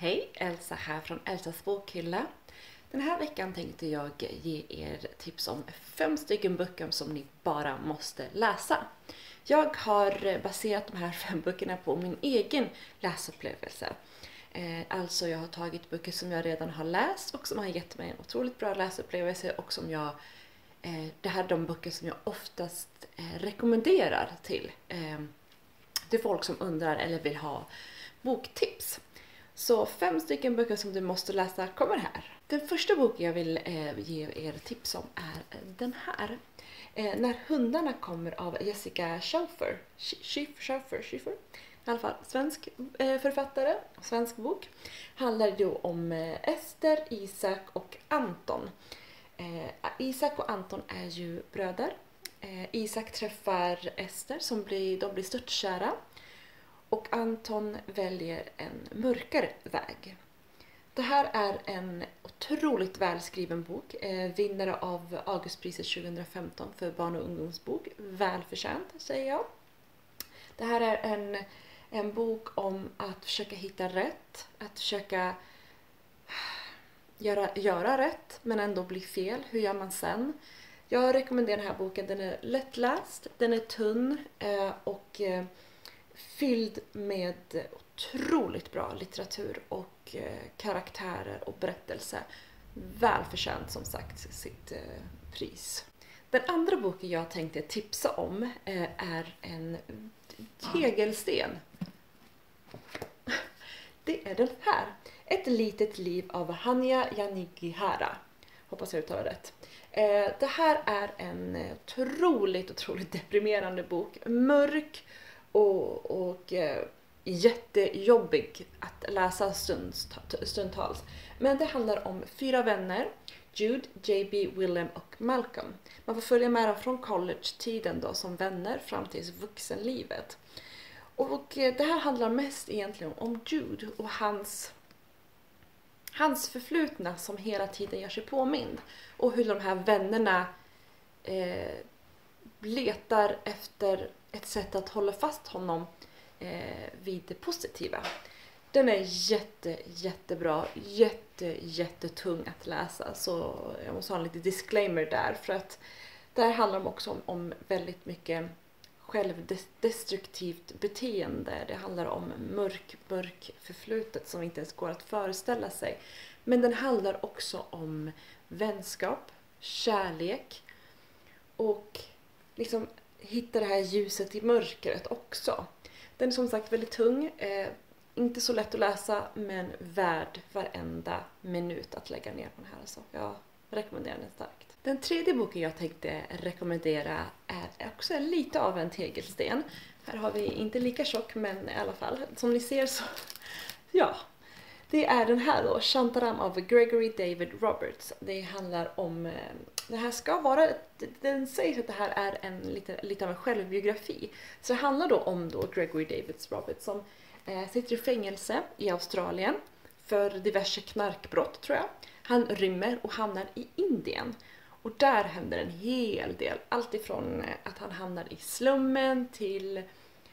Hej, Elsa här från Elsas bokhylla. Den här veckan tänkte jag ge er tips om 5 stycken böcker som ni bara måste läsa. Jag har baserat de här 5 böckerna på min egen läsupplevelse. Alltså jag har tagit böcker som jag redan har läst och som har gett mig en otroligt bra läsupplevelse och som det här är de böcker som jag oftast rekommenderar till folk som undrar eller vill ha boktips. Så 5 stycken böcker som du måste läsa kommer här. Den första boken jag vill ge er tips om är den här. När hundarna kommer av Jessica Schaffer. Schiffer. I alla fall svensk författare, svensk bok. Handlar då om Ester, Isak och Anton. Isak och Anton är ju bröder. Isak träffar Ester de blir störtkära. Och Anton väljer en mörkare väg. Det här är en otroligt välskriven bok. Vinnare av Augustpriset 2015 för barn- och ungdomsbok. Välförtjänt, säger jag. Det här är en bok om att försöka hitta rätt. Att försöka göra rätt men ändå bli fel. Hur gör man sen? Jag rekommenderar den här boken. Den är lättläst, den är tunn och fylld med otroligt bra litteratur och karaktärer och berättelse. Välförtjänt som sagt sitt pris. Den andra boken jag tänkte tipsa om är en tegelsten. Det är den här. Ett litet liv av Hanya Yanagihara. Hoppas jag uttalar rätt. Det här är en otroligt deprimerande bok. Mörk och jättejobbig att läsa stundtals. Men det handlar om 4 vänner. Jude, JB, Willem och Malcolm. Man får följa med dem från college-tiden då som vänner fram till vuxenlivet. Och det här handlar mest egentligen om Jude och hans förflutna som hela tiden gör sig påmind. Och hur de här vännerna letar efter ett sätt att hålla fast honom vid det positiva. Den är jättebra, jättetung att läsa. Så jag måste ha en liten disclaimer där. För att det här handlar också om väldigt mycket självdestruktivt beteende. Det handlar om mörk förflutet som inte ens går att föreställa sig. Men den handlar också om vänskap, kärlek och liksom hitta det här ljuset i mörkret också. Den är som sagt väldigt tung. Inte så lätt att läsa men värd varenda minut att lägga ner på den här. Så jag rekommenderar den starkt. Den tredje boken jag tänkte rekommendera är också lite av en tegelsten. Här har vi inte lika tjock men i alla fall. Som ni ser så, ja. Det är den här då, Shantaram av Gregory David Roberts. Det handlar om, det här ska vara, den säger att det här är lite av en självbiografi. Så det handlar då om Gregory David Roberts som sitter i fängelse i Australien för diverse knarkbrott tror jag. Han rymmer och hamnar i Indien. Och där händer en hel del. Allt ifrån att han hamnar i slummen till,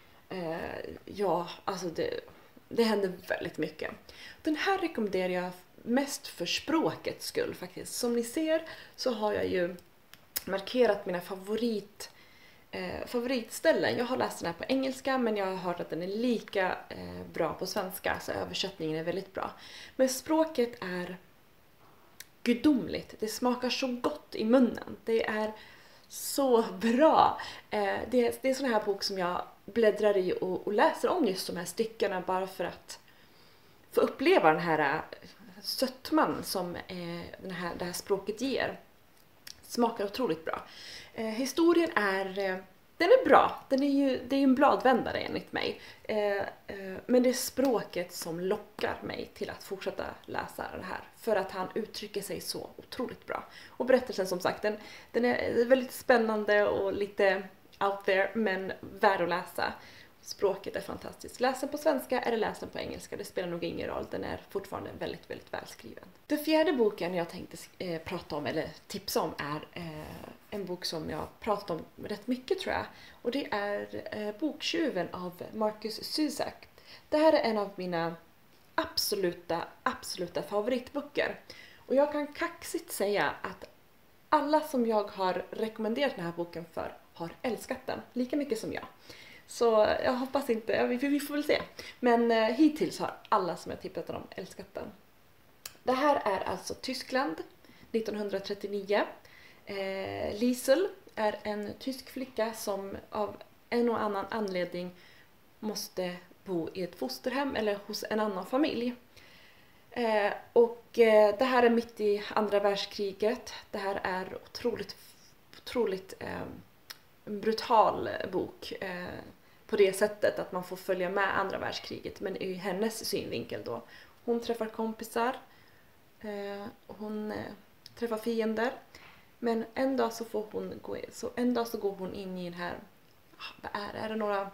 det händer väldigt mycket. Den här rekommenderar jag mest för språkets skull faktiskt. Som ni ser så har jag ju markerat mina favoritställen. Jag har läst den här på engelska men jag har hört att den är lika bra på svenska. Så översättningen är väldigt bra. Men språket är gudomligt. Det smakar så gott i munnen. Det är så bra. Det är en sån här bok som jag bläddrar i och läser om just de här styckena bara för att få uppleva den här sötman som det här språket ger. Smakar otroligt bra. Historien den är bra. Det är ju en bladvändare enligt mig. Men det är språket som lockar mig till att fortsätta läsa det här. För att han uttrycker sig så otroligt bra. Och berättelsen som sagt, den är väldigt spännande och lite out there men värd att läsa. Språket är fantastiskt. Läs den på svenska eller läs den på engelska. Det spelar nog ingen roll. Den är fortfarande väldigt välskriven. Den fjärde boken jag tänkte prata om eller tipsa om är en bok som jag pratat om rätt mycket tror jag. Och det är Boktjuven av Markus Zusak. Det här är en av mina absoluta favoritböcker. Och jag kan kaxigt säga att alla som jag har rekommenderat den här boken för har älskat den lika mycket som jag. Så jag hoppas inte, vi får väl se. Men hittills har alla som jag tippat om älskat den. Det här är alltså Tyskland 1939. Liesel är en tysk flicka som av en och annan anledning måste bo i ett fosterhem eller hos en annan familj. Det här är mitt i andra världskriget. Det här är otroligt brutal bok på det sättet att man får följa med andra världskriget, men i hennes synvinkel då. Hon träffar kompisar, hon träffar fiender, men en dag så går hon in i den här, är det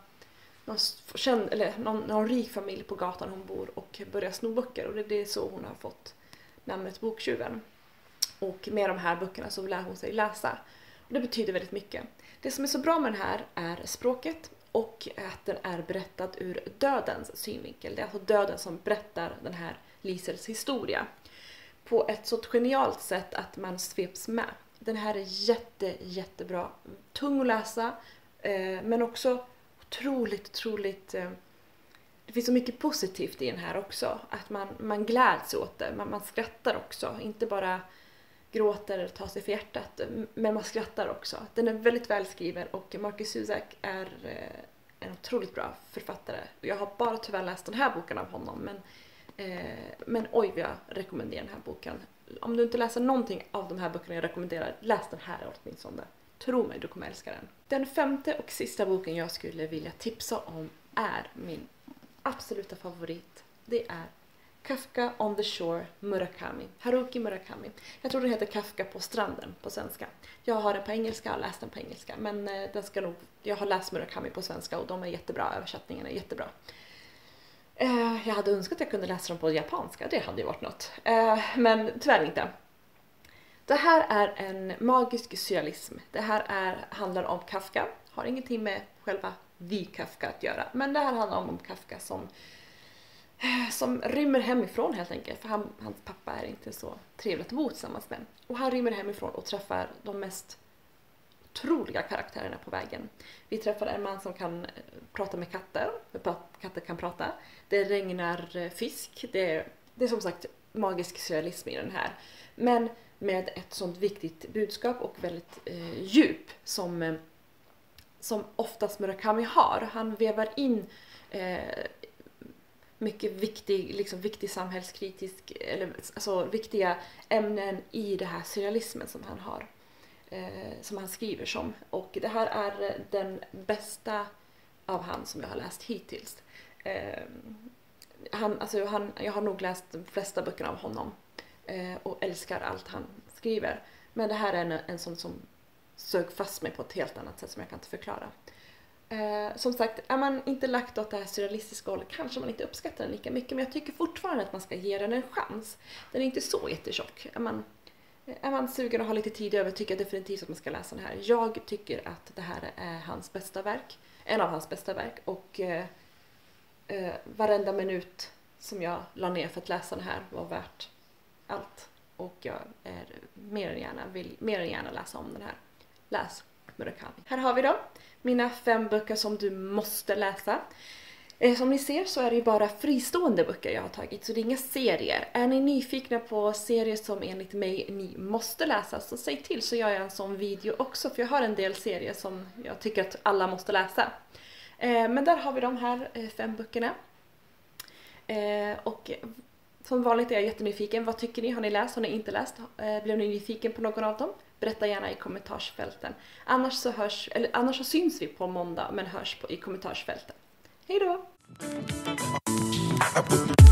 någon rik familj på gatan hon bor och börjar sno böcker, och det är så hon har fått namnet Boktjuven. Och med de här böckerna så lär hon sig läsa. Och det betyder väldigt mycket. Det som är så bra med den här är språket och att den är berättad ur dödens synvinkel. Det är alltså döden som berättar den här Liesels historia på ett så genialt sätt att man sveps med. Den här är jättebra. Tung att läsa, men också otroligt. Det finns så mycket positivt i den här också. Att man gläds åt det. Man skrattar också. Inte bara gråter eller tar sig för hjärtat. Men man skrattar också. Den är väldigt välskriven och Markus Zusak är en otroligt bra författare. Jag har bara tyvärr läst den här boken av honom. Men oj, jag rekommenderar den här boken. Om du inte läser någonting av de här böckerna jag rekommenderar, läs den här åtminstone. Tro mig, du kommer älska den. Den femte och sista boken jag skulle vilja tipsa om är min absoluta favorit. Det är Kafka on the Shore Murakami. Haruki Murakami. Jag tror den heter Kafka på stranden på svenska. Jag har den på engelska och läst den på engelska. Men jag har läst Murakami på svenska och de är jättebra. Översättningen är jättebra. Jag hade önskat att jag kunde läsa dem på japanska. Det hade ju varit något. Men tyvärr inte. Det här är en magisk surrealism. Det här handlar om Kafka. Har ingenting med själva Kafka att göra. Men det här handlar om Kafka som rymmer hemifrån helt enkelt. För hans pappa är inte så trevligt att bo tillsammans med. Och han rymmer hemifrån och träffar de mest otroliga karaktärerna på vägen. Vi träffar en man som kan prata med katter. Katter kan prata. Det regnar fisk. Det är som sagt magisk surrealism i den här. Men med ett sånt viktigt budskap och väldigt djup som oftast Murakami har. Han vevar in mycket viktig samhällskritisk, alltså viktiga ämnen i det här surrealismen som han har. Som han skriver som. Och det här är den bästa av han som jag har läst hittills. Jag har nog läst de flesta böckerna av honom. Och älskar allt han skriver. Men det här är en sån som sög fast mig på ett helt annat sätt som jag kan inte förklara. Som sagt, är man inte lagt åt det här surrealistiska hållet kanske man inte uppskattar den lika mycket. Men jag tycker fortfarande att man ska ge den en chans. Den är inte så jättetjock. Är man sugen och har lite tid över tycker jag definitivt att man ska läsa den här. Jag tycker att det här är hans bästa verk. En av hans bästa verk. Och varenda minut som jag la ner för att läsa den här var värt allt. Och jag vill mer än gärna läsa om den här. Läs Murakami. Här har vi då mina 5 böcker som du måste läsa. Som ni ser så är det ju bara fristående böcker jag har tagit, så det är inga serier. Är ni nyfikna på serier som enligt mig ni måste läsa, så säg till så gör jag en sån video också, för jag har en del serier som jag tycker att alla måste läsa. Men där har vi de här 5 böckerna. Och som vanligt är jag jättenyfiken. Vad tycker ni? Har ni läst? Har ni inte läst? Blev ni nyfiken på någon av dem? Berätta gärna i kommentarsfälten. Annars så syns vi på måndag, men hörs i kommentarsfälten. Hej då!